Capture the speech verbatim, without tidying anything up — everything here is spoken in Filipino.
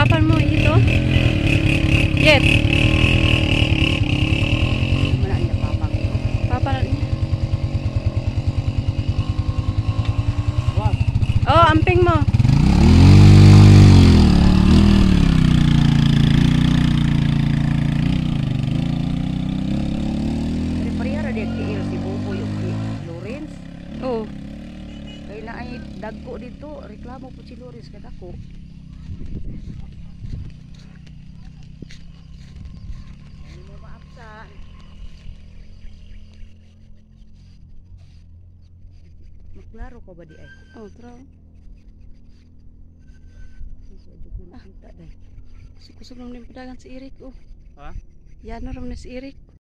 papan mo ito? Yep. Wala niya papang. Papa na niya. Wow. Oh, amping mo. Parehara din kay si Bobo yung kay Lawrence. Oh. Kaya na ay dagko dito, reklamo po si Lawrence kada ko. Hindi mo maapsan. Maklaro ko ba di ay? Oh, tro. Susujuk mo nakita dahil. Kusog-kusog naman yung padagan si Eric, oh. Ha? Yan na naman si Eric.